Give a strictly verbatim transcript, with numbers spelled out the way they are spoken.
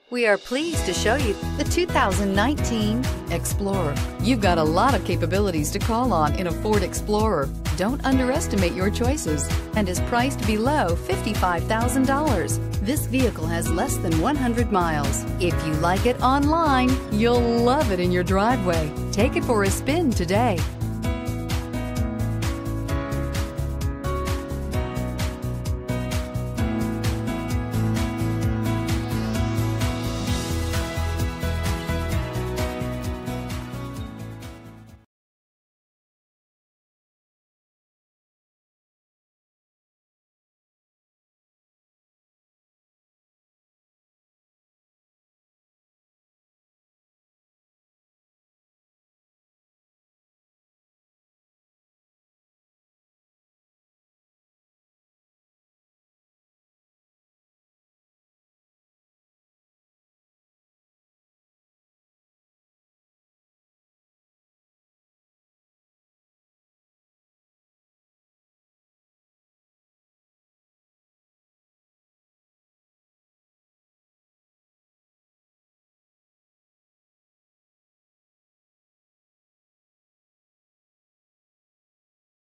We are pleased to show you the two thousand nineteen Explorer. You've got a lot of capabilities to call on in a Ford Explorer. Don't underestimate your choices and is priced below fifty-five thousand dollars. This vehicle has less than one hundred miles. If you like it online, you'll love it in your driveway. Take it for a spin today.